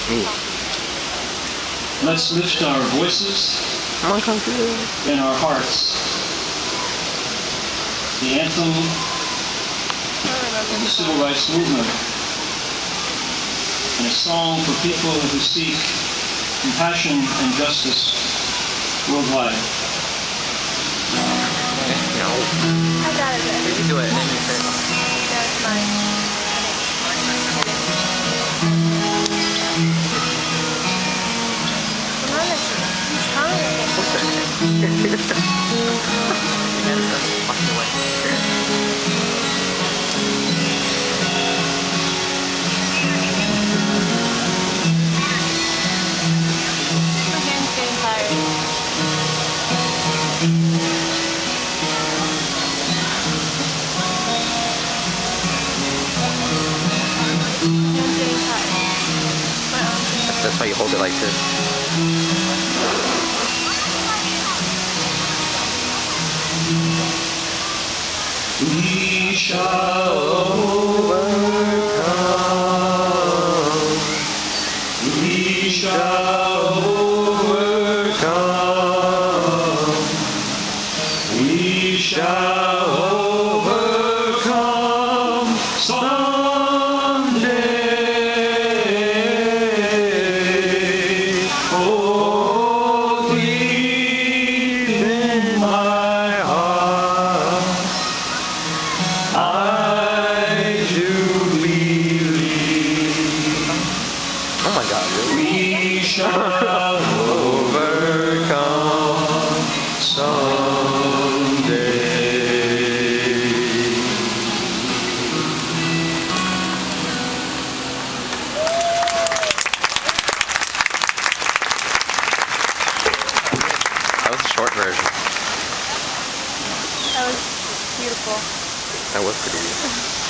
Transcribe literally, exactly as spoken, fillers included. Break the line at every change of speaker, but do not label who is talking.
Ooh.
Let's lift our voices and our hearts. The anthem of the civil rights movement, and a song for people who seek compassion and justice worldwide.
No.
I got it.
You can do it and then you say
That's mine.
That's why you hold it like this.
We shall overcome. We shall overcome. We shall overcome someday. Oh, deep in my heart, I do believe.
Oh my God, really?
We shall overcome someday.
That was a short version.
That was beautiful.
That was pretty beautiful.